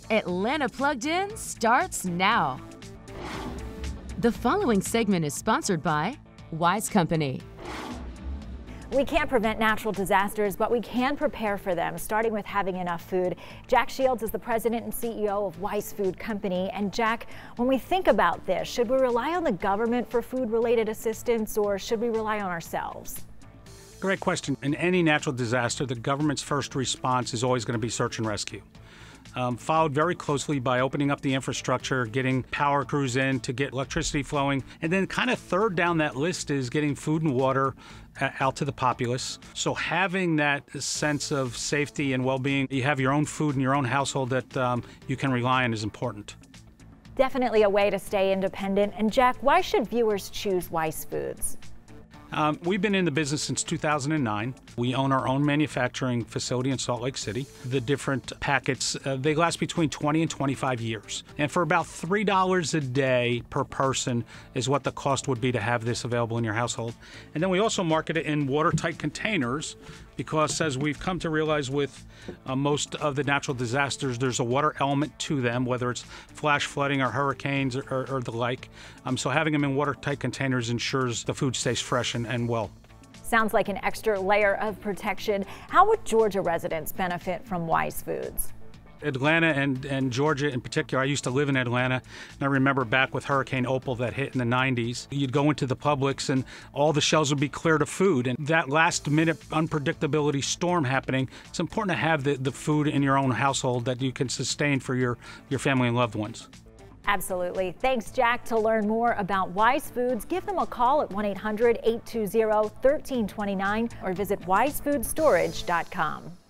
Atlanta Plugged In starts now. The following segment is sponsored by Wise Company. We can't prevent natural disasters, but we can prepare for them, starting with having enough food. Jack Shields is the president and CEO of Wise Food Company. And Jack, when we think about this, should we rely on the government for food-related assistance, or should we rely on ourselves? Great question. In any natural disaster, the government's first response is always going to be search and rescue. Followed very closely by opening up the infrastructure, getting power crews in to get electricity flowing, and then kind of third down that list is getting food and water out to the populace. So having that sense of safety and well-being, you have your own food in your own household that you can rely on is important. Definitely a way to stay independent. And Jack, why should viewers choose Wise Foods? We've been in the business since 2009. We own our own manufacturing facility in Salt Lake City. The different packets, they last between 20 and 25 years. And for about $3 a day per person is what the cost would be to have this available in your household. And then we also market it in watertight containers because, as we've come to realize with most of the natural disasters, there's a water element to them, whether it's flash flooding or hurricanes or the like. So having them in watertight containers ensures the food stays fresh and well. Sounds like an extra layer of protection. How would Georgia residents benefit from Wise Foods? Atlanta and Georgia in particular. I used to live in Atlanta, and I remember back with Hurricane Opal that hit in the 90s. You'd go into the Publix and all the shelves would be cleared of food. And that last-minute unpredictability storm happening, it's important to have the food in your own household that you can sustain for your family and loved ones. Absolutely. Thanks, Jack. To learn more about Wise Foods, give them a call at 1-800-820-1329 or visit wisefoodstorage.com.